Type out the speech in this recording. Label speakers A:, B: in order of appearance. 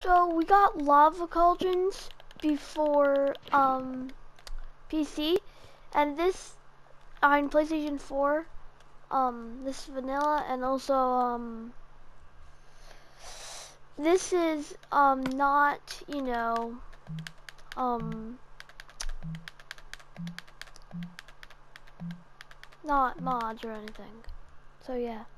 A: So we got lava cauldrons before PC, and this on PlayStation 4. This vanilla, and also this is not, you know, not mods or anything. So yeah.